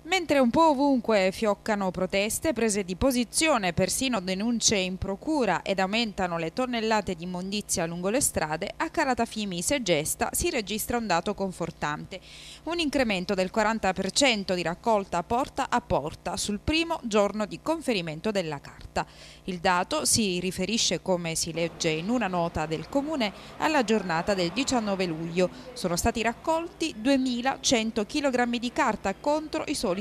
Mentre un po' ovunque fioccano proteste, prese di posizione, persino denunce in procura ed aumentano le tonnellate di immondizia lungo le strade, a Calatafimi Segesta si registra un dato confortante. Un incremento del 40% di raccolta porta a porta sul primo giorno di conferimento della carta. Il dato si riferisce, come si legge in una nota del Comune, alla giornata del 19 luglio. Sono stati raccolti 2.100 kg di carta contro i soliti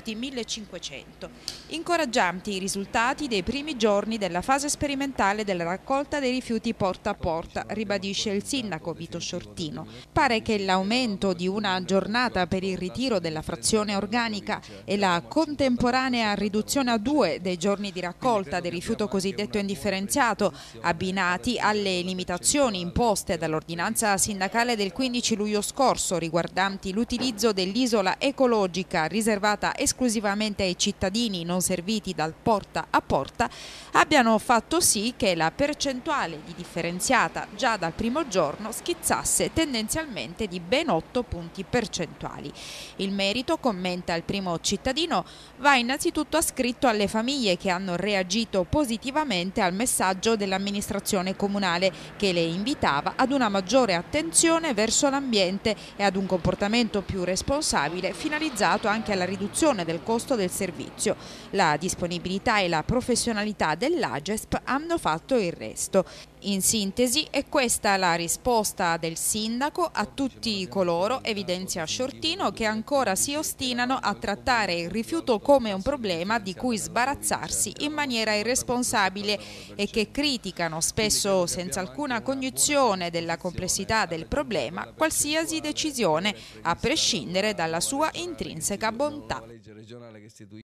1.500. Incoraggianti i risultati dei primi giorni della fase sperimentale della raccolta dei rifiuti porta a porta, ribadisce il sindaco Vito Sciortino. Pare che l'aumento di una giornata per il ritiro della frazione organica e la contemporanea riduzione a 2 dei giorni di raccolta del rifiuto cosiddetto indifferenziato, abbinati alle limitazioni imposte dall'ordinanza sindacale del 15 luglio scorso riguardanti l'utilizzo dell'isola ecologica riservata esclusivamente ai cittadini non serviti dal porta a porta, abbiano fatto sì che la percentuale di differenziata già dal primo giorno schizzasse tendenzialmente di ben 8 punti percentuali. Il merito, commenta il primo cittadino, va innanzitutto ascritto alle famiglie che hanno reagito positivamente al messaggio dell'amministrazione comunale che le invitava ad una maggiore attenzione verso l'ambiente e ad un comportamento più responsabile finalizzato anche alla riduzione del costo del servizio. La disponibilità e la professionalità dell'Agesp hanno fatto il resto. In sintesi, è questa la risposta del sindaco a tutti coloro, evidenzia Sciortino, che ancora si ostinano a trattare il rifiuto come un problema di cui sbarazzarsi in maniera irresponsabile e che criticano, spesso senza alcuna cognizione della complessità del problema, qualsiasi decisione, a prescindere dalla sua intrinseca bontà.